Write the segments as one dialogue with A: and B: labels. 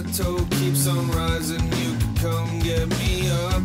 A: plateau keeps on rising, you can come get me up.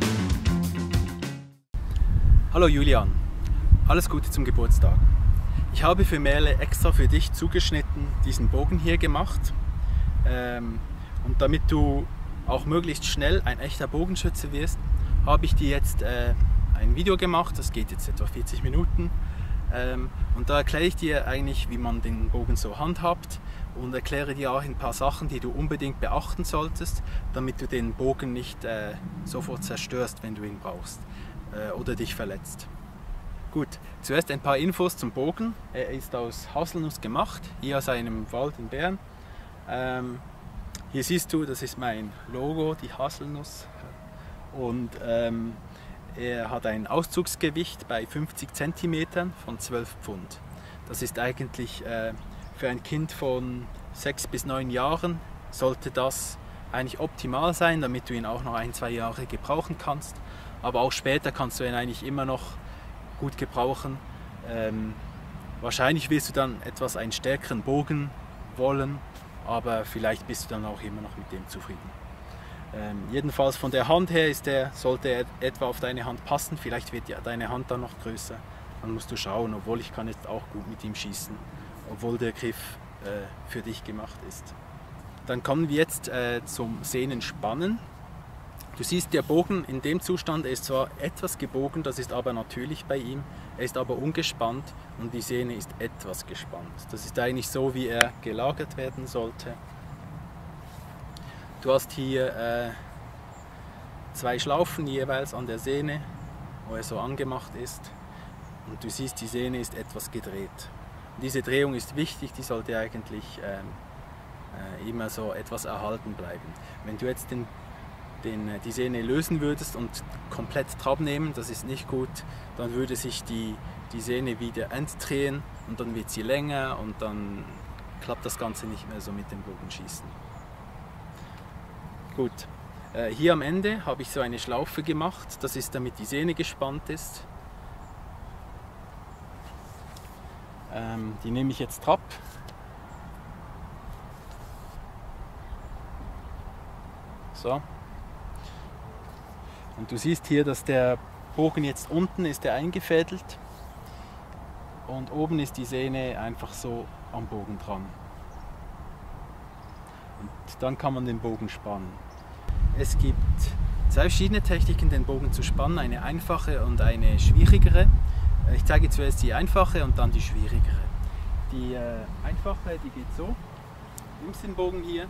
B: Hallo Julian, alles Gute zum Geburtstag. Ich habe für Merle extra für dich zugeschnitten diesen Bogen hier gemacht. Und damit du auch möglichst schnell ein echter Bogenschütze wirst, habe ich dir jetzt ein Video gemacht, das geht jetzt etwa 40 Minuten. Und da erkläre ich dir eigentlich, wie man den Bogen so handhabt und erkläre dir auch ein paar Sachen, die du unbedingt beachten solltest, damit du den Bogen nicht sofort zerstörst, wenn du ihn brauchst oder dich verletzt. Gut, zuerst ein paar Infos zum Bogen. Er ist aus Haselnuss gemacht, hier aus einem Wald in Bern. Hier siehst du, das ist mein Logo, die Haselnuss. Und er hat ein Auszugsgewicht bei 50 cm von 12 Pfund. Das ist eigentlich für ein Kind von 6 bis 9 Jahren sollte das eigentlich optimal sein, damit du ihn auch noch 1-2 Jahre gebrauchen kannst. Aber auch später kannst du ihn eigentlich immer noch gut gebrauchen. Wahrscheinlich wirst du dann etwas einen stärkeren Bogen wollen, aber vielleicht bist du dann auch immer noch mit dem zufrieden. Jedenfalls von der Hand her sollte er etwa auf deine Hand passen, vielleicht wird ja deine Hand dann noch größer. Dann musst du schauen, obwohl ich kann jetzt auch gut mit ihm schießen, obwohl der Griff für dich gemacht ist. Dann kommen wir jetzt zum Sehnenspannen. Du siehst, der Bogen in dem Zustand, er ist zwar etwas gebogen, das ist aber natürlich bei ihm, er ist aber ungespannt und die Sehne ist etwas gespannt. Das ist eigentlich so, wie er gelagert werden sollte. Du hast hier 2 Schlaufen jeweils an der Sehne, wo er so angemacht ist. Und du siehst, die Sehne ist etwas gedreht. Und diese Drehung ist wichtig, die sollte eigentlich immer so etwas erhalten bleiben. Wenn du jetzt die Sehne lösen würdest und komplett Trab nehmen, das ist nicht gut, dann würde sich die Sehne wieder entdrehen und dann wird sie länger und dann klappt das Ganze nicht mehr so mit dem Bogenschießen. Gut, hier am Ende habe ich so eine Schlaufe gemacht, das ist damit die Sehne gespannt ist. Die nehme ich jetzt Trab. So. Und du siehst hier, dass der Bogen jetzt unten ist, der eingefädelt und oben ist die Sehne einfach so am Bogen dran. Und dann kann man den Bogen spannen. Es gibt 2 verschiedene Techniken, den Bogen zu spannen, eine einfache und eine schwierigere. Ich zeige zuerst die einfache und dann die schwierigere. Die einfache, die geht so. Du nimmst den Bogen hier.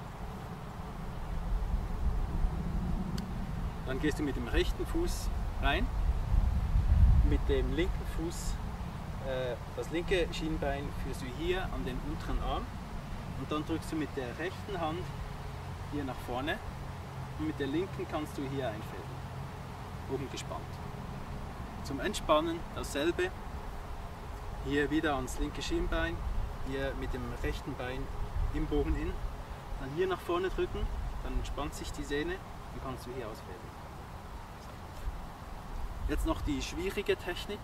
B: Dann gehst du mit dem rechten Fuß rein, mit dem linken Fuß, das linke Schienbein führst du hier an den unteren Arm und dann drückst du mit der rechten Hand hier nach vorne und mit der linken kannst du hier einfädeln, oben gespannt. Zum Entspannen dasselbe, hier wieder ans linke Schienbein, hier mit dem rechten Bein im Bogen in, dann hier nach vorne drücken, dann entspannt sich die Sehne und kannst du hier ausfädeln. Jetzt noch die schwierige Technik.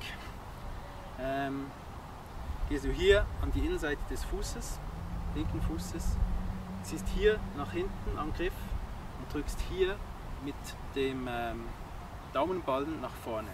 B: Gehst du hier an die Innenseite des Fußes, linken Fußes, ziehst hier nach hinten am Griff und drückst hier mit dem Daumenballen nach vorne.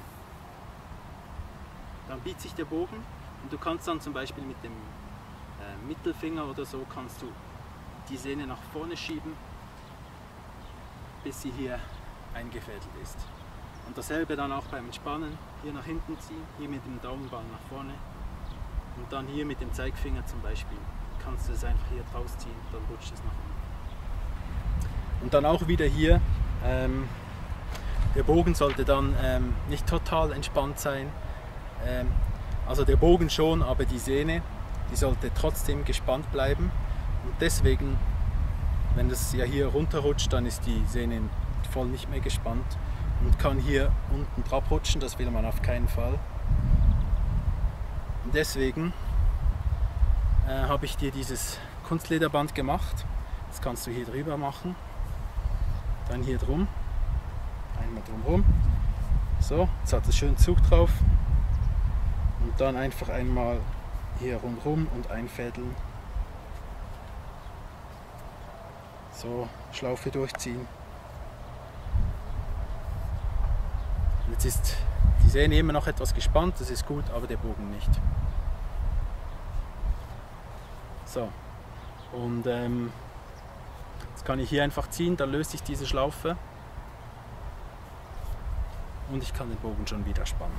B: Dann biegt sich der Bogen und du kannst dann zum Beispiel mit dem Mittelfinger oder so kannst du die Sehne nach vorne schieben, bis sie hier eingefädelt ist. Und dasselbe dann auch beim Entspannen, hier nach hinten ziehen, hier mit dem Daumenballen nach vorne und dann hier mit dem Zeigefinger zum Beispiel kannst du es einfach hier rausziehen, dann rutscht es nach unten. Und dann auch wieder hier, der Bogen sollte dann nicht total entspannt sein, also der Bogen schon, aber die Sehne, die sollte trotzdem gespannt bleiben und deswegen, wenn das ja hier runterrutscht, dann ist die Sehne voll nicht mehr gespannt und kann hier unten drauf rutschen, das will man auf keinen Fall. Und deswegen habe ich dir dieses Kunstlederband gemacht. Das kannst du hier drüber machen, dann hier drum, einmal drumherum. So, jetzt hat es schön Zug drauf und dann einfach einmal hier rundherum und einfädeln. So, Schlaufe durchziehen. Jetzt ist die Sehne immer noch etwas gespannt, das ist gut, aber der Bogen nicht. So, und jetzt kann ich hier einfach ziehen, dann löst sich diese Schlaufe und ich kann den Bogen schon wieder spannen.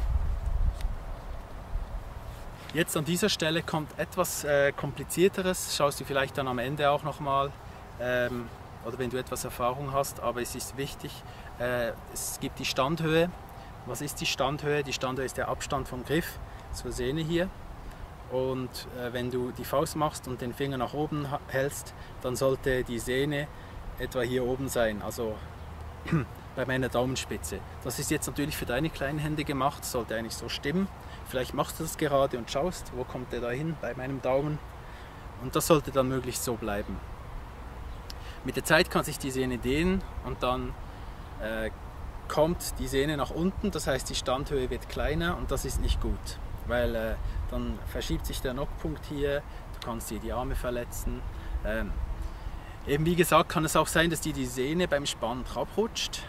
B: Jetzt an dieser Stelle kommt etwas komplizierteres, schaust du vielleicht dann am Ende auch nochmal, oder wenn du etwas Erfahrung hast, aber es ist wichtig, es gibt die Standhöhe. Was ist die Standhöhe? Die Standhöhe ist der Abstand vom Griff zur Sehne hier. Und wenn du die Faust machst und den Finger nach oben hältst, dann sollte die Sehne etwa hier oben sein, also bei meiner Daumenspitze. Das ist jetzt natürlich für deine kleinen Hände gemacht, sollte eigentlich so stimmen. Vielleicht machst du das gerade und schaust, wo kommt der da hin bei meinem Daumen. Und das sollte dann möglichst so bleiben. Mit der Zeit kann sich die Sehne dehnen und dann kommt die Sehne nach unten, das heißt die Standhöhe wird kleiner und das ist nicht gut, weil dann verschiebt sich der Knockpunkt hier, du kannst dir die Arme verletzen. Eben wie gesagt kann es auch sein, dass die Sehne beim Spannen abrutscht.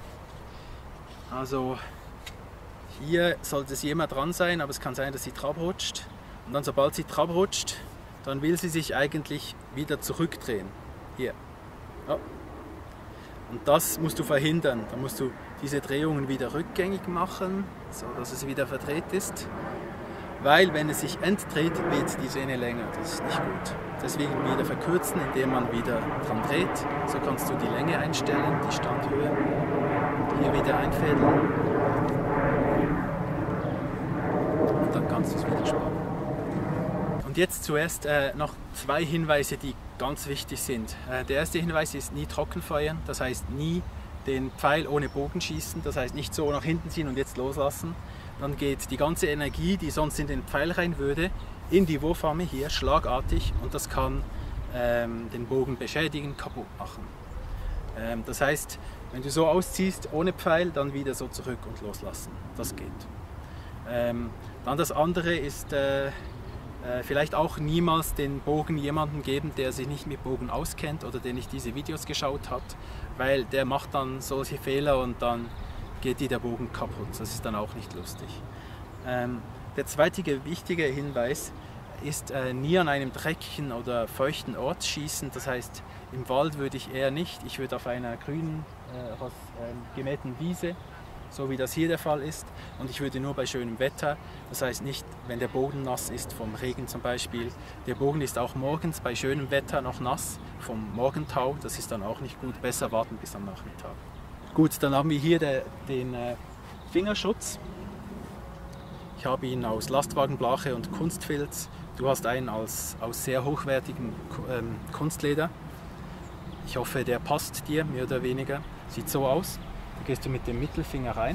B: Also hier sollte sie immer dran sein, aber es kann sein, dass sie abrutscht. Und dann sobald sie abrutscht, dann will sie sich eigentlich wieder zurückdrehen. Hier. Ja. Und das musst du verhindern. Dann musst du diese Drehungen wieder rückgängig machen, so dass es wieder verdreht ist. Weil wenn es sich entdreht, wird die Sehne länger. Das ist nicht gut. Deswegen wieder verkürzen, indem man wieder dran dreht. So kannst du die Länge einstellen, die Standhöhe. Hier wieder einfädeln. Und dann kannst du es wieder spannen. Und jetzt zuerst noch zwei Hinweise, die ganz wichtig sind. Der erste Hinweis ist nie trockenfeuern, das heißt nie den Pfeil ohne Bogen schießen, das heißt nicht so nach hinten ziehen und jetzt loslassen. Dann geht die ganze Energie, die sonst in den Pfeil rein würde, in die Wurfarme hier schlagartig und das kann den Bogen beschädigen, kaputt machen. Das heißt, wenn du so ausziehst ohne Pfeil, dann wieder so zurück und loslassen. Das geht. Dann das andere ist vielleicht auch niemals den Bogen jemandem geben, der sich nicht mit Bogen auskennt oder der nicht diese Videos geschaut hat, weil der macht dann solche Fehler und dann geht dir der Bogen kaputt. Das ist dann auch nicht lustig. Der zweite wichtige Hinweis ist nie an einem dreckigen oder feuchten Ort schießen. Das heißt, im Wald würde ich eher nicht. Ich würde auf einer grünen, gemähten Wiese, so wie das hier der Fall ist. Und ich würde nur bei schönem Wetter, das heißt nicht, wenn der Boden nass ist, vom Regen zum Beispiel. Der Bogen ist auch morgens bei schönem Wetter noch nass, vom Morgentau. Das ist dann auch nicht gut. Besser warten bis am Nachmittag. Gut, dann haben wir hier den Fingerschutz. Ich habe ihn aus Lastwagenblache und Kunstfilz. Du hast einen aus sehr hochwertigem Kunstleder. Ich hoffe, der passt dir, mehr oder weniger. Sieht so aus. Da gehst du mit dem Mittelfinger rein.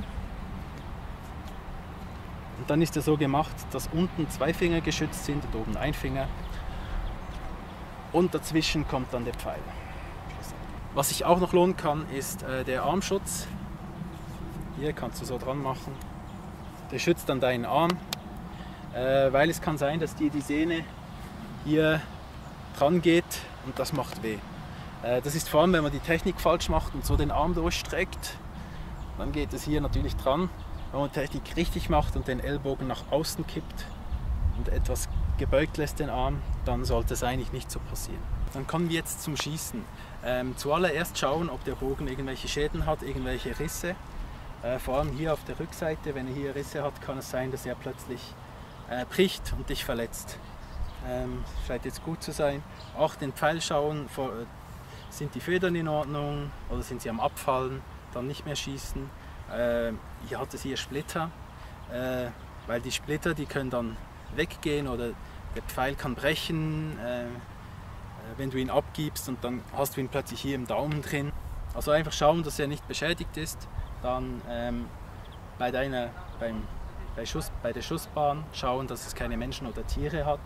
B: Und dann ist er so gemacht, dass unten 2 Finger geschützt sind und oben 1 Finger. Und dazwischen kommt dann der Pfeil. Was sich auch noch lohnen kann, ist der Armschutz. Hier kannst du so dran machen. Der schützt dann deinen Arm, weil es kann sein, dass dir die Sehne hier dran geht und das macht weh. Das ist vor allem, wenn man die Technik falsch macht und so den Arm durchstreckt, dann geht es hier natürlich dran. Wenn man die Technik richtig macht und den Ellbogen nach außen kippt und etwas gebeugt lässt den Arm, dann sollte es eigentlich nicht so passieren. Dann kommen wir jetzt zum Schießen. Zuallererst schauen, ob der Bogen irgendwelche Schäden hat, irgendwelche Risse. Vor allem hier auf der Rückseite, wenn er hier Risse hat, kann es sein, dass er plötzlich bricht und dich verletzt. Scheint jetzt gut zu sein. Auch den Pfeil schauen, sind die Federn in Ordnung oder sind sie am Abfallen, dann nicht mehr schießen. Hier hat es hier Splitter, weil die Splitter, die können dann weggehen oder der Pfeil kann brechen, wenn du ihn abgibst und dann hast du ihn plötzlich hier im Daumen drin. Also einfach schauen, dass er nicht beschädigt ist. Dann bei der Schussbahn schauen, dass es keine Menschen oder Tiere hat.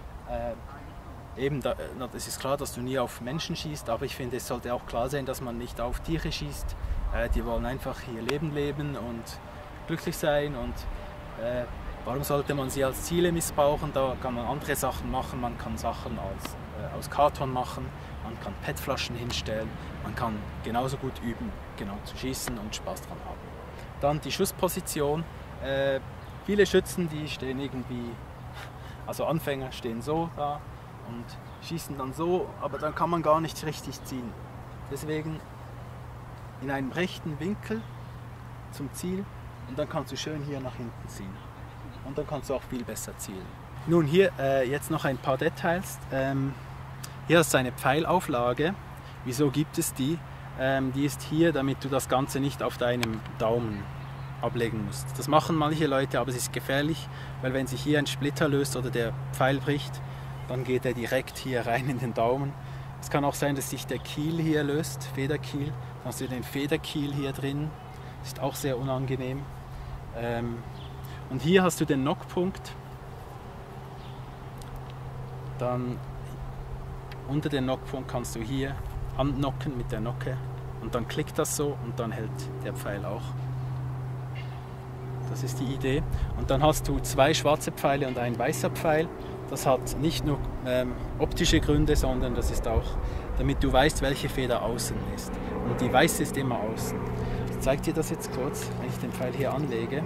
B: Es ist klar, dass du nie auf Menschen schießt, aber ich finde, es sollte auch klar sein, dass man nicht auf Tiere schießt. Die wollen einfach ihr Leben leben und glücklich sein und warum sollte man sie als Ziele missbrauchen? Da kann man andere Sachen machen, man kann Sachen aus Karton machen man kann PET-Flaschen hinstellen, man kann genauso gut üben, genau zu schießen und Spaß dran haben. Dann die Schussposition. Viele Schützen, die stehen irgendwie, also Anfänger stehen so da und schießen dann so, aber dann kann man gar nicht richtig ziehen. Deswegen in einem rechten Winkel zum Ziel und dann kannst du schön hier nach hinten ziehen. Und dann kannst du auch viel besser zielen. Nun hier jetzt noch ein paar Details. Hier ist eine Pfeilauflage. Wieso gibt es die? Die ist hier, damit du das Ganze nicht auf deinem Daumen ablegen musst. Das machen manche Leute, aber es ist gefährlich, weil wenn sich hier ein Splitter löst oder der Pfeil bricht, dann geht er direkt hier rein in den Daumen. Es kann auch sein, dass sich der Kiel hier löst, Federkiel. Dann hast du den Federkiel hier drin. Das ist auch sehr unangenehm. Und hier hast du den Knockpunkt. Dann unter den Knockpunkt kannst du hier annocken mit der Nocke und dann klickt das so und dann hält der Pfeil auch. Das ist die Idee. Und dann hast du 2 schwarze Pfeile und ein weißer Pfeil. Das hat nicht nur optische Gründe, sondern das ist auch, damit du weißt, welche Feder außen ist. Und die weiße ist immer außen. Ich zeige dir das jetzt kurz, wenn ich den Pfeil hier anlege.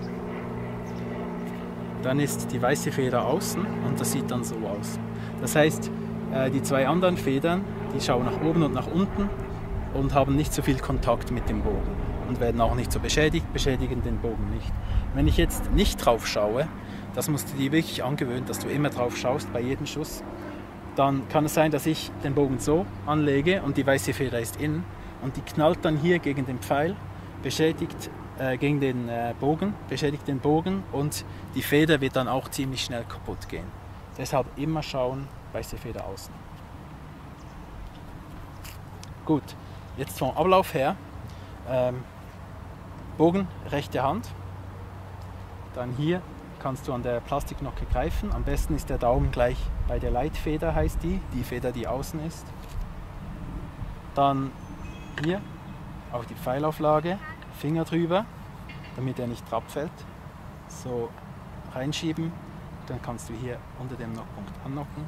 B: Dann ist die weiße Feder außen und das sieht dann so aus. Das heißt, die 2 anderen Federn, die schauen nach oben und nach unten und haben nicht so viel Kontakt mit dem Bogen und werden auch nicht so beschädigt, beschädigen den Bogen nicht. Wenn ich jetzt nicht drauf schaue, das musst du dir wirklich angewöhnen, dass du immer drauf schaust bei jedem Schuss, dann kann es sein, dass ich den Bogen so anlege und die weiße Feder ist innen und die knallt dann hier gegen den Pfeil, beschädigt gegen den Bogen, beschädigt den Bogen und die Feder wird dann auch ziemlich schnell kaputt gehen. Deshalb immer schauen, weiße Feder außen. Gut, jetzt vom Ablauf her, Bogen, rechte Hand, dann hier kannst du an der Plastiknocke greifen, am besten ist der Daumen gleich bei der Leitfeder, heißt die Feder, die außen ist. Dann hier auf die Pfeilauflage, Finger drüber, damit er nicht abfällt, so reinschieben, dann kannst du hier unter dem Knockpunkt annocken.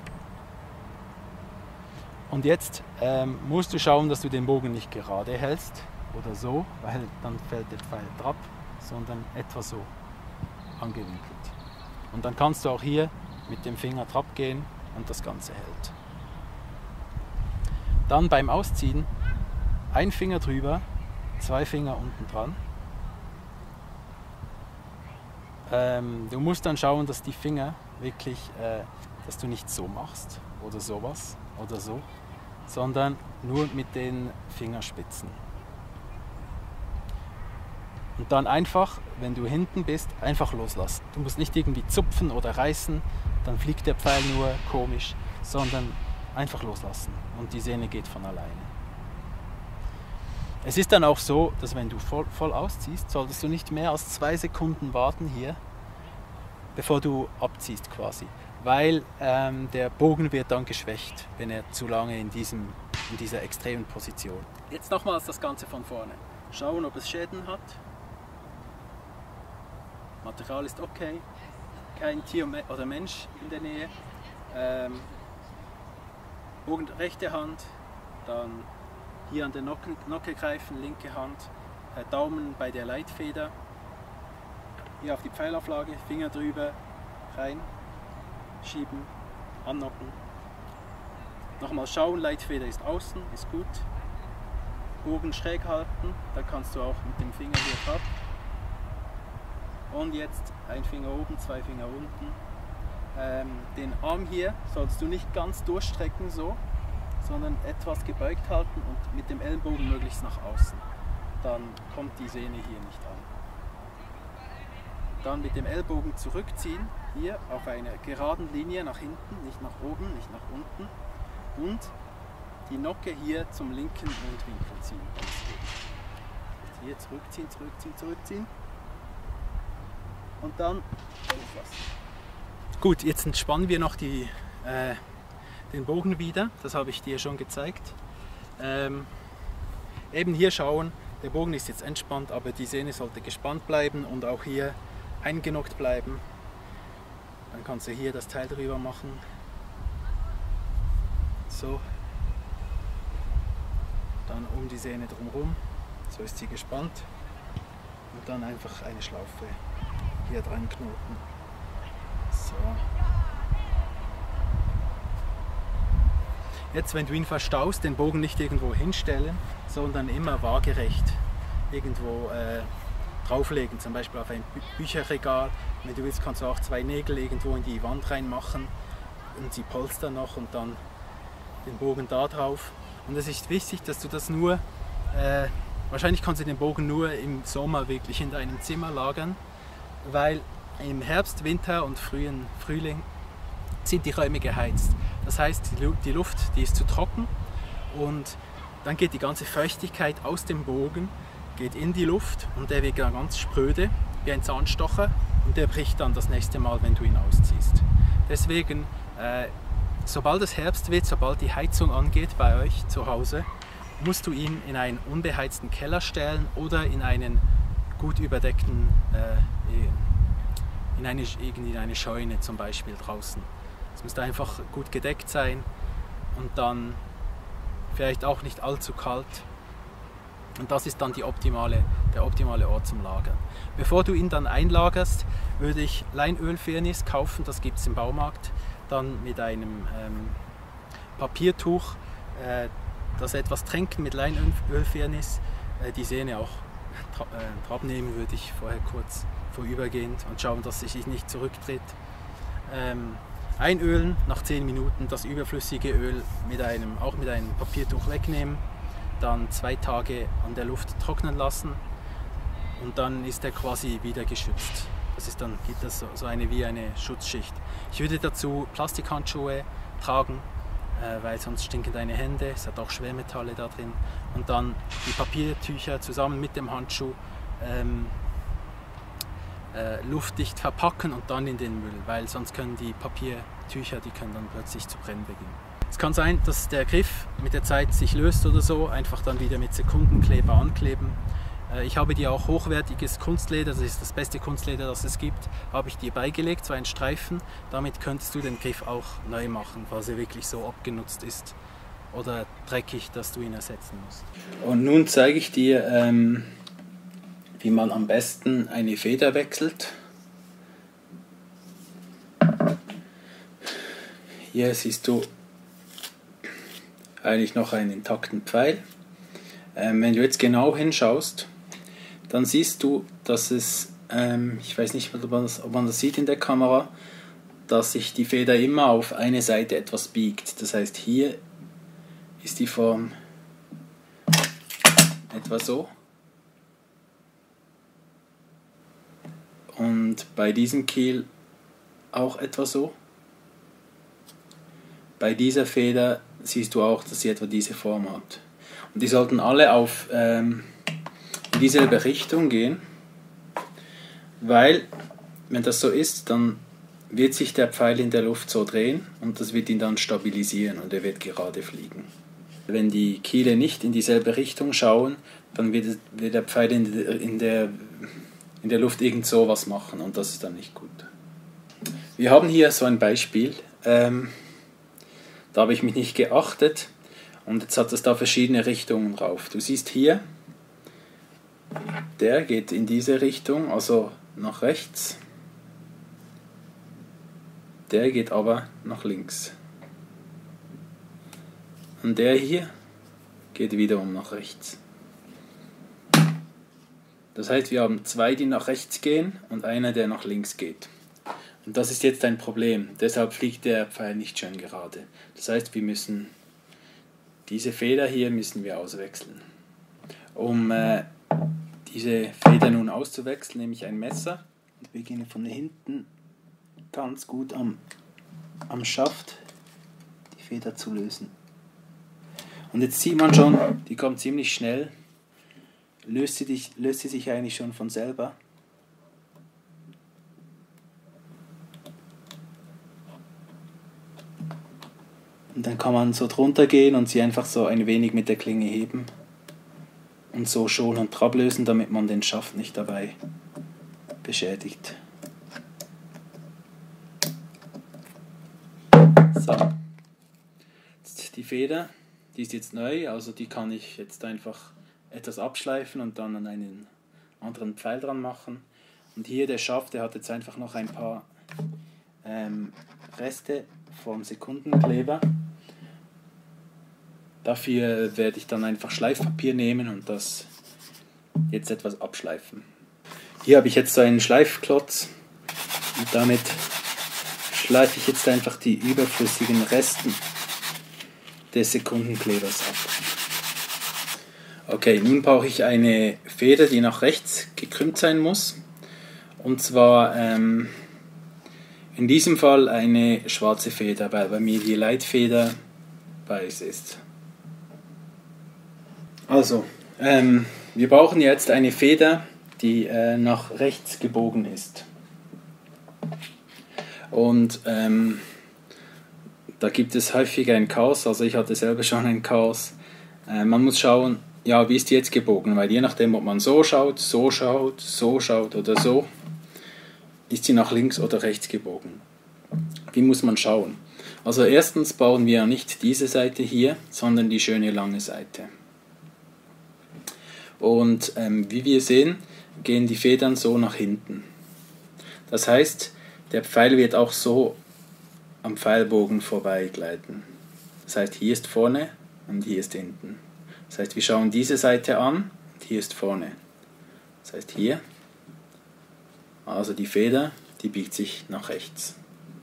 B: Und jetzt musst du schauen, dass du den Bogen nicht gerade hältst oder so, weil dann fällt der Pfeil ab, sondern etwa so angewinkelt. Und dann kannst du auch hier mit dem Finger drauf gehen und das Ganze hält. Dann beim Ausziehen ein Finger drüber, 2 Finger unten dran. Du musst dann schauen, dass die Finger wirklich, dass du nicht so machst oder sowas oder so, sondern nur mit den Fingerspitzen. Und dann einfach, wenn du hinten bist, einfach loslassen. Du musst nicht irgendwie zupfen oder reißen, dann fliegt der Pfeil nur komisch, sondern einfach loslassen und die Sehne geht von alleine. Es ist dann auch so, dass wenn du voll ausziehst, solltest du nicht mehr als 2 Sekunden warten hier, bevor du abziehst quasi. Weil der Bogen wird dann geschwächt, wenn er zu lange in dieser extremen Position. Jetzt nochmals das Ganze von vorne. Schauen, ob es Schäden hat. Material ist okay. Kein Tier oder Mensch in der Nähe. Bogen rechte Hand, dann hier an der Nocke greifen, linke Hand, Daumen bei der Leitfeder, hier auf die Pfeilauflage, Finger drüber, rein, schieben, annocken. Nochmal schauen, Leitfeder ist außen, ist gut. Bogen schräg halten, da kannst du auch mit dem Finger hier drauf. Und jetzt ein Finger oben, 2 Finger unten. Den Arm hier sollst du nicht ganz durchstrecken so, sondern etwas gebeugt halten und mit dem Ellenbogen möglichst nach außen. Dann kommt die Sehne hier nicht an. Dann mit dem Ellbogen zurückziehen, hier auf einer geraden Linie nach hinten, nicht nach oben, nicht nach unten. Und die Nocke hier zum linken Mundwinkel ziehen. Hier zurückziehen, zurückziehen, zurückziehen. Und dann loslassen. Gut, jetzt entspannen wir noch den Bogen wieder. Das habe ich dir schon gezeigt. Eben hier schauen, der Bogen ist jetzt entspannt, aber die Sehne sollte gespannt bleiben und auch hier eingenockt bleiben. Dann kannst du hier das Teil drüber machen. So. dann um die Sehne drumherum. So ist sie gespannt. Und dann einfach eine Schlaufe hier dran knoten. So. Jetzt, wenn du ihn verstaust, den Bogen nicht irgendwo hinstellen, sondern immer waagerecht irgendwo drauflegen, zum Beispiel auf ein Bücherregal. Wenn du willst, kannst du auch 2 Nägel irgendwo in die Wand reinmachen und sie polstern noch und dann den Bogen da drauf. Und es ist wichtig, dass du das nur, wahrscheinlich kannst du den Bogen nur im Sommer wirklich in deinem Zimmer lagern, weil im Herbst, Winter und frühen Frühling sind die Räume geheizt. Das heißt, die Luft, die ist zu trocken und dann geht die ganze Feuchtigkeit aus dem Bogen, geht in die Luft und der wird dann ganz spröde, wie ein Zahnstocher, und der bricht dann das nächste Mal, wenn du ihn ausziehst. Deswegen, sobald es Herbst wird, sobald die Heizung angeht bei euch zu Hause, musst du ihn in einen unbeheizten Keller stellen oder in einen gut überdeckten, in eine Scheune zum Beispiel draußen. Es müsste einfach gut gedeckt sein und dann vielleicht auch nicht allzu kalt. Und das ist dann der optimale Ort zum Lagern. Bevor du ihn dann einlagerst, würde ich Leinölfirnis kaufen, das gibt es im Baumarkt. Dann mit einem Papiertuch das etwas tränken mit Leinölfirnis. Die Sehne auch abnehmen würde ich vorher kurz vorübergehend und schauen, dass sich nicht zurückdreht. Einölen, nach 10 Minuten das überflüssige Öl auch mit einem Papiertuch wegnehmen, dann 2 Tage an der Luft trocknen lassen und dann ist er quasi wieder geschützt. Dann gibt es so wie eine Schutzschicht. Ich würde dazu Plastikhandschuhe tragen, weil sonst stinken deine Hände, es hat auch Schwermetalle da drin, und dann die Papiertücher zusammen mit dem Handschuh luftdicht verpacken und dann in den Müll, weil sonst können die Papiertücher, die können dann plötzlich zu brennen beginnen. Es kann sein, dass der Griff mit der Zeit sich löst oder so, einfach dann wieder mit Sekundenkleber ankleben. Ich habe dir auch hochwertiges Kunstleder, das ist das beste Kunstleder, das es gibt, habe ich dir beigelegt, so einen Streifen. Damit könntest du den Griff auch neu machen, falls er wirklich so abgenutzt ist oder dreckig, dass du ihn ersetzen musst. Und nun zeige ich dir, wie man am besten eine Feder wechselt. Hier siehst du eigentlich noch einen intakten Pfeil. Wenn du jetzt genau hinschaust, dann siehst du, dass es, ich weiß nicht, ob man das sieht in der Kamera, dass sich die Feder immer auf eine Seite etwas biegt. Das heißt, hier ist die Form etwa so. Und bei diesem Kiel auch etwa so. Bei dieser Feder siehst du auch, dass sie etwa diese Form hat. Und die sollten alle in dieselbe Richtung gehen, weil, wenn das so ist, dann wird sich der Pfeil in der Luft so drehen und das wird ihn dann stabilisieren und er wird gerade fliegen. Wenn die Kiele nicht in dieselbe Richtung schauen, dann wird der Pfeil in der Luft irgend so was machen und das ist dann nicht gut. Wir haben hier so ein Beispiel, da habe ich mich nicht geachtet und jetzt hat es da verschiedene Richtungen drauf. Du siehst hier, der geht in diese Richtung, also nach rechts, der geht aber nach links und der hier geht wiederum nach rechts. Das heißt, wir haben 2, die nach rechts gehen und einer, der nach links geht. Und das ist jetzt ein Problem. Deshalb fliegt der Pfeil nicht schön gerade. Das heißt, wir müssen diese Feder hier auswechseln. Um diese Feder nun auszuwechseln, nehme ich ein Messer und beginne von hinten ganz gut am Schaft die Feder zu lösen. Und jetzt sieht man schon, die kommt ziemlich schnell. Löst sie sich eigentlich schon von selber. Und dann kann man so drunter gehen und sie einfach so ein wenig mit der Klinge heben und so schon und trab lösen, damit man den Schaft nicht dabei beschädigt. So, jetzt die Feder Die ist jetzt neu, also die kann ich jetzt einfach etwas abschleifen und dann an einen anderen Pfeil dran machen. Und hier der Schaft, der hat jetzt einfach noch ein paar Reste vom Sekundenkleber. Dafür werde ich dann einfach Schleifpapier nehmen und das jetzt etwas abschleifen. Hier habe ich jetzt so einen Schleifklotz und damit schleife ich jetzt einfach die überflüssigen Resten des Sekundenklebers ab. Okay, nun brauche ich eine Feder, die nach rechts gekrümmt sein muss. Und zwar in diesem Fall eine schwarze Feder, weil bei mir die Leitfeder weiß ist. Also, wir brauchen jetzt eine Feder, die nach rechts gebogen ist. Und da gibt es häufig ein Chaos, also ich hatte selber schon ein Chaos. Man muss schauen, ja, wie ist die jetzt gebogen, weil je nachdem, ob man so schaut, so schaut, so schaut oder so, ist sie nach links oder rechts gebogen. Wie muss man schauen? Also erstens bauen wir nicht diese Seite hier, sondern die schöne lange Seite. Und wie wir sehen, gehen die Federn so nach hinten. Das heißt, der Pfeil wird auch so am Pfeilbogen vorbeigleiten. Das heißt, hier ist vorne und hier ist hinten. Das heißt, wir schauen diese Seite an und hier ist vorne. Das heißt, hier, also die Feder, die biegt sich nach rechts.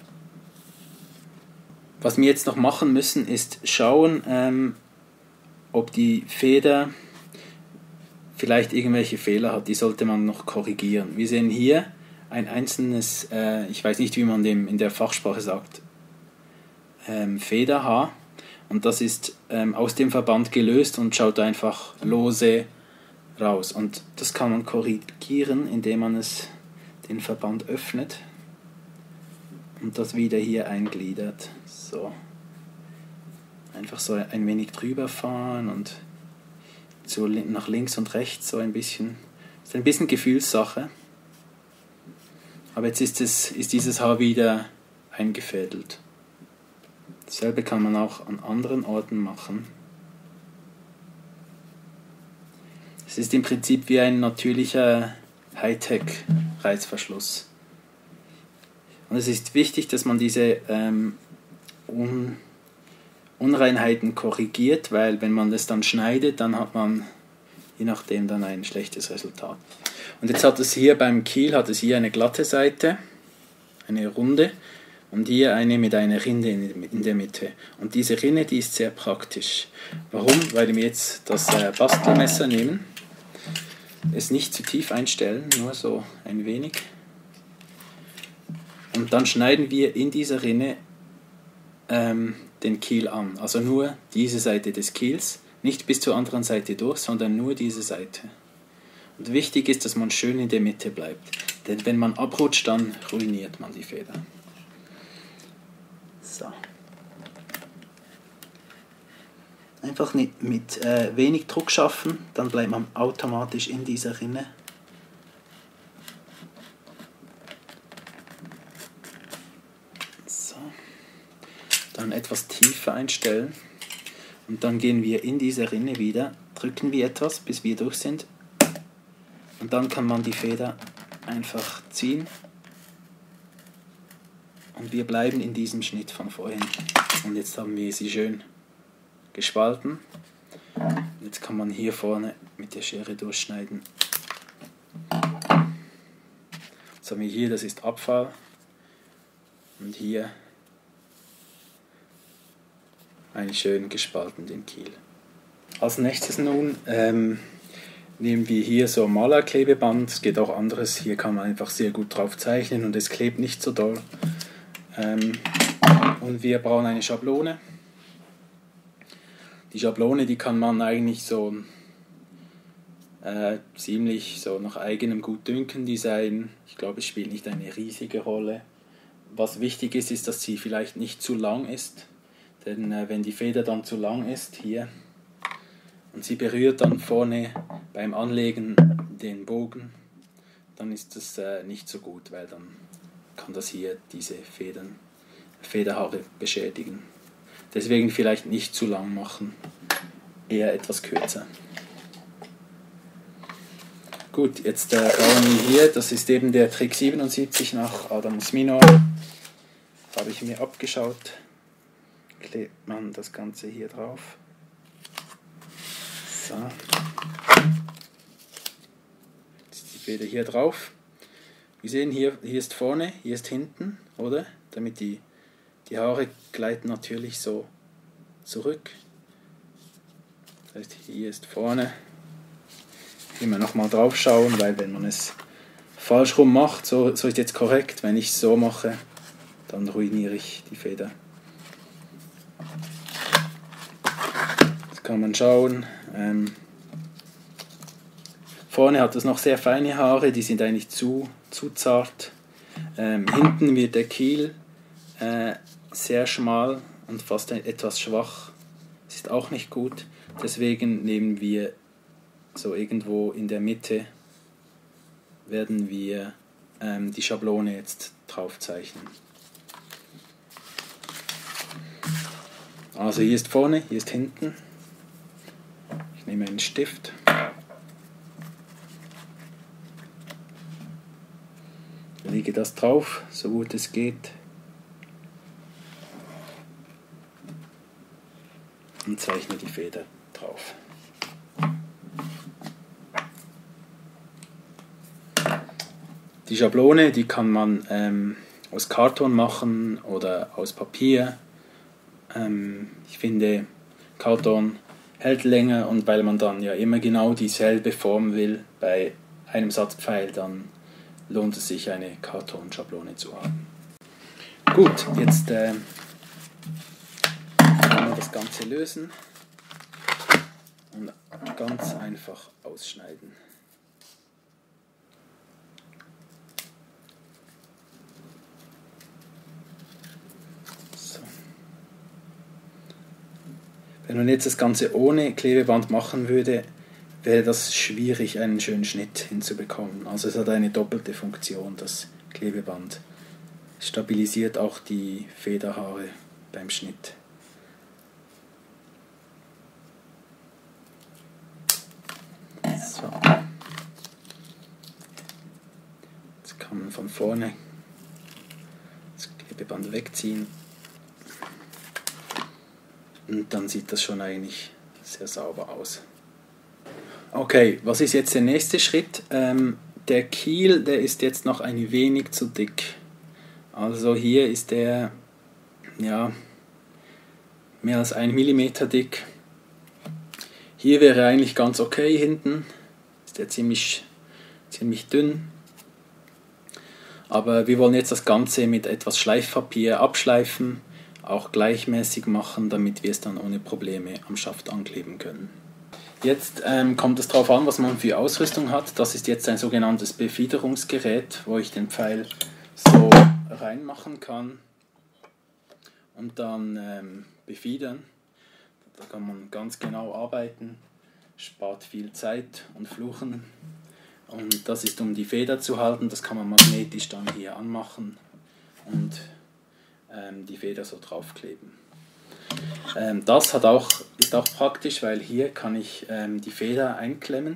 B: Was wir jetzt noch machen müssen, ist schauen, ob die Feder vielleicht irgendwelche Fehler hat. Die sollte man noch korrigieren. Wir sehen hier ein einzelnes, ich weiß nicht, wie man dem in der Fachsprache sagt, Federhaar. Und das ist aus dem Verband gelöst und schaut einfach lose raus. Und das kann man korrigieren, indem man den Verband öffnet und das wieder hier eingliedert. So. Einfach so ein wenig drüber fahren und so nach links und rechts so ein bisschen. Das ist ein bisschen Gefühlssache. Aber jetzt ist dieses Haar wieder eingefädelt. Dasselbe kann man auch an anderen Orten machen. Es ist im Prinzip wie ein natürlicher Hightech-Reißverschluss. Und es ist wichtig, dass man diese Unreinheiten korrigiert, weil wenn man das dann schneidet, dann hat man je nachdem dann ein schlechtes Resultat. Und jetzt hat es hier beim Kiel eine glatte Seite, eine runde, und hier eine mit einer Rinde in der Mitte. Und diese Rinne, die ist sehr praktisch. Warum? Weil wir jetzt das Bastelmesser nehmen, es nicht zu tief einstellen, nur so ein wenig. Und dann schneiden wir in dieser Rinne den Kiel an. Also nur diese Seite des Kiels, nicht bis zur anderen Seite durch, sondern nur diese Seite. Und wichtig ist, dass man schön in der Mitte bleibt. Denn wenn man abrutscht, dann ruiniert man die Feder. So. Einfach mit wenig Druck schaffen, dann bleibt man automatisch in dieser Rinne. So. Dann etwas tiefer einstellen und dann gehen wir in diese Rinne wieder, drücken wir etwas, bis wir durch sind und dann kann man die Feder einfach ziehen. Und wir bleiben in diesem Schnitt von vorhin. Und jetzt haben wir sie schön gespalten. Jetzt kann man hier vorne mit der Schere durchschneiden. Jetzt haben wir hier, das ist Abfall. Und hier einen schön gespaltenen Kiel. Als nächstes nun nehmen wir hier so Malerklebeband. Es geht auch anderes. Hier kann man einfach sehr gut drauf zeichnen und es klebt nicht so doll. Und wir brauchen eine Schablone. Die Schablone, die kann man eigentlich so ziemlich so nach eigenem Gutdünken designen. Ich glaube, es spielt nicht eine riesige Rolle. Was wichtig ist, ist, dass sie vielleicht nicht zu lang ist. Denn wenn die Feder dann zu lang ist, hier, und sie berührt dann vorne beim Anlegen den Bogen, dann ist das nicht so gut, weil dann kann das hier diese Federhaare beschädigen. Deswegen vielleicht nicht zu lang machen, eher etwas kürzer. Gut, jetzt bauen wir hier, das ist eben der Trick 77 nach Adamus Minor. Habe ich mir abgeschaut. Klebt man das Ganze hier drauf. So. Jetzt ist die Feder hier drauf. Wir sehen hier ist vorne, hier ist hinten, oder? Damit die Haare gleiten natürlich so zurück. Das heißt, hier ist vorne. Immer nochmal drauf schauen, weil wenn man es falsch rum macht, so ist jetzt korrekt. Wenn ich es so mache, dann ruiniere ich die Feder. Jetzt kann man schauen. Vorne hat es noch sehr feine Haare, die sind eigentlich zu zart. Hinten wird der Kiel sehr schmal und fast etwas schwach. Das ist auch nicht gut. Deswegen nehmen wir so irgendwo in der Mitte, werden wir die Schablone jetzt drauf zeichnen. Also hier ist vorne, hier ist hinten. Ich nehme einen Stift. Lege das drauf, so gut es geht. Und zeichne die Feder drauf. Die Schablone, die kann man aus Karton machen oder aus Papier. Ich finde, Karton hält länger, und weil man dann ja immer genau dieselbe Form will bei einem Satz Pfeil, dann lohnt es sich, eine Kartonschablone zu haben. Gut, jetzt kann man das Ganze lösen und ganz einfach ausschneiden. So. Wenn man jetzt das Ganze ohne Klebeband machen würde, wäre das schwierig, einen schönen Schnitt hinzubekommen. Also es hat eine doppelte Funktion, das Klebeband. Es stabilisiert auch die Federhaare beim Schnitt. So. Jetzt kann man von vorne das Klebeband wegziehen. Und dann sieht das schon eigentlich sehr sauber aus. Okay, was ist jetzt der nächste Schritt? Der Kiel, der ist jetzt noch ein wenig zu dick. Also hier ist der ja, mehr als 1 mm dick. Hier wäre eigentlich ganz okay hinten. Ist der ziemlich dünn. Aber wir wollen jetzt das Ganze mit etwas Schleifpapier abschleifen, auch gleichmäßig machen, damit wir es dann ohne Probleme am Schaft ankleben können. Jetzt kommt es darauf an, was man für Ausrüstung hat. Das ist jetzt ein sogenanntes Befiederungsgerät, wo ich den Pfeil so reinmachen kann und dann befiedern. Da kann man ganz genau arbeiten, spart viel Zeit und Fluchen. Und das ist, um die Feder zu halten. Das kann man magnetisch dann hier anmachen und die Feder so draufkleben. Das ist auch praktisch, weil hier kann ich die Feder einklemmen.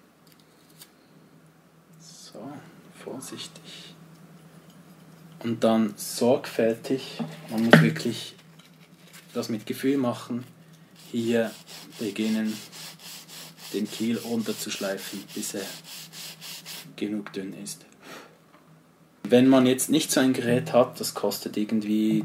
B: So, vorsichtig. Und dann sorgfältig, man muss wirklich das mit Gefühl machen, hier beginnen, den Kiel runterzuschleifen, bis er genug dünn ist. Wenn man jetzt nicht so ein Gerät hat, das kostet irgendwie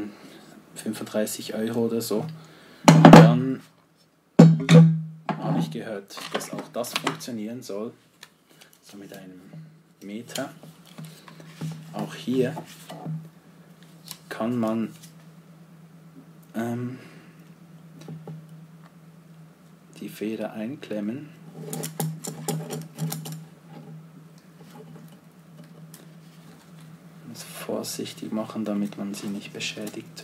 B: 35 € oder so, dann habe ich gehört, dass auch das funktionieren soll, so mit einem Meter. Auch hier kann man die Feder einklemmen. Und vorsichtig machen, damit man sie nicht beschädigt.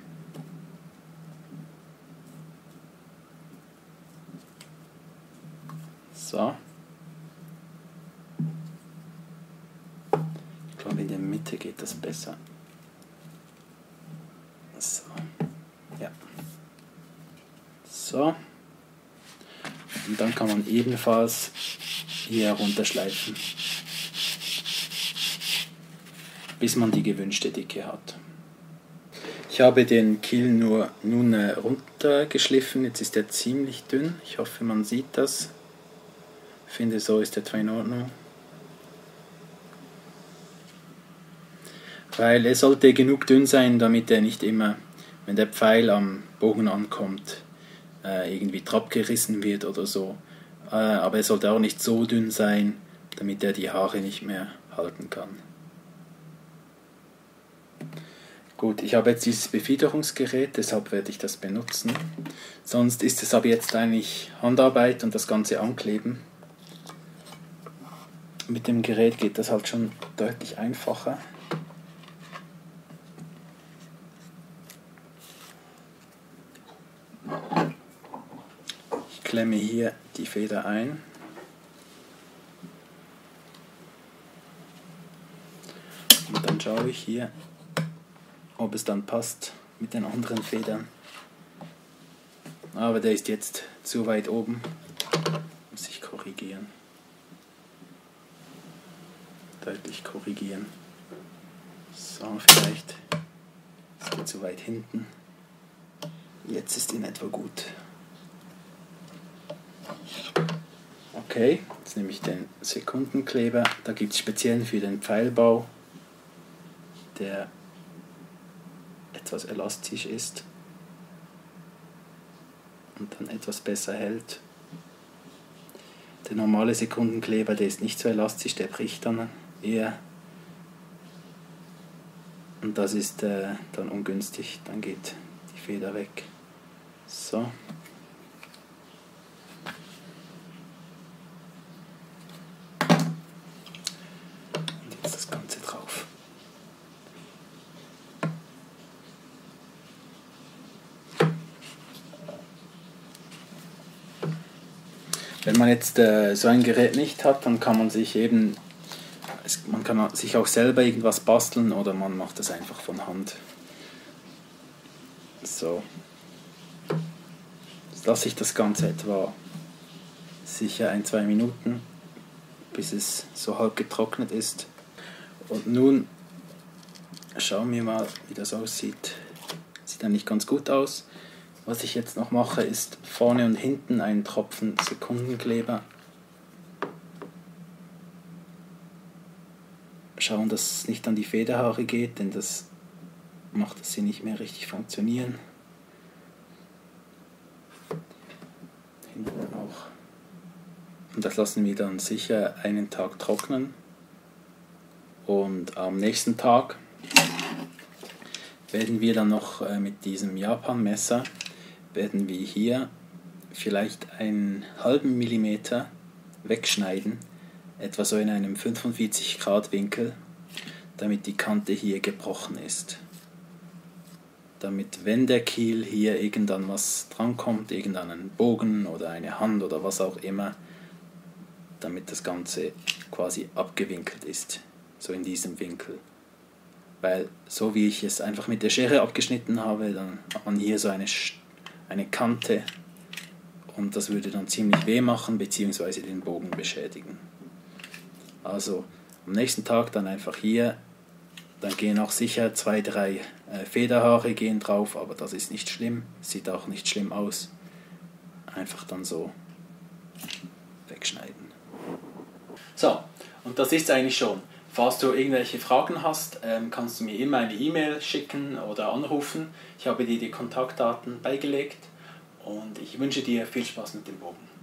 B: So. Ich glaube, in der Mitte geht das besser. So. Ja. So. Und dann kann man ebenfalls hier runterschleifen, bis man die gewünschte Dicke hat. Ich habe den Kiel nun runtergeschliffen, jetzt ist er ziemlich dünn, ich hoffe man sieht das. Ich finde, so ist etwa in Ordnung. Weil er sollte genug dünn sein, damit er nicht immer, wenn der Pfeil am Bogen ankommt, irgendwie abgerissen wird oder so. Aber er sollte auch nicht so dünn sein, damit er die Haare nicht mehr halten kann. Gut, ich habe jetzt dieses Befiederungsgerät, deshalb werde ich das benutzen. Sonst ist es aber jetzt eigentlich Handarbeit und das Ganze ankleben. Mit dem Gerät geht das halt schon deutlich einfacher. Ich klemme hier die Feder ein. Und dann schaue ich hier, ob es dann passt mit den anderen Federn. Aber der ist jetzt zu weit oben. Muss ich korrigieren. Deutlich korrigieren. So, vielleicht ist der zu weit hinten. Jetzt ist in etwa gut. Okay, jetzt nehme ich den Sekundenkleber. Da gibt es speziell für den Pfeilbau, der etwas elastisch ist und dann etwas besser hält. Der normale Sekundenkleber, der ist nicht so elastisch, der bricht dann eher. Und das ist dann ungünstig, dann geht die Feder weg. So. Und jetzt das Ganze drauf. Wenn man jetzt so ein Gerät nicht hat, dann kann man sich eben, man kann sich auch selber irgendwas basteln oder man macht das einfach von Hand. So. Jetzt lasse ich das Ganze etwa sicher 1-2 Minuten, bis es so halb getrocknet ist. Und nun schauen wir mal, wie das aussieht. Sieht eigentlich ganz gut aus. Was ich jetzt noch mache, ist vorne und hinten einen Tropfen Sekundenkleber. Schauen, dass es nicht an die Federhaare geht, denn das macht, dass sie nicht mehr richtig funktionieren. Hinten auch. Und das lassen wir dann sicher einen Tag trocknen. Und am nächsten Tag werden wir dann noch mit diesem Japan-Messer werden wir hier vielleicht einen halben Millimeter wegschneiden, etwa so in einem 45 Grad Winkel, damit die Kante hier gebrochen ist. Damit, wenn der Kiel hier irgendwann was drankommt, irgendeinen Bogen oder eine Hand oder was auch immer, damit das Ganze quasi abgewinkelt ist, so in diesem Winkel. Weil so wie ich es einfach mit der Schere abgeschnitten habe, dann hat man hier so eine Kante und das würde dann ziemlich weh machen bzw. den Bogen beschädigen. Also am nächsten Tag dann einfach hier, dann gehen auch sicher 2-3 Federhaare gehen drauf, aber das ist nicht schlimm, sieht auch nicht schlimm aus. Einfach dann so wegschneiden. So, und das ist eigentlich schon. Falls du irgendwelche Fragen hast, kannst du mir immer eine E-Mail schicken oder anrufen. Ich habe dir die Kontaktdaten beigelegt und ich wünsche dir viel Spaß mit dem Bogen.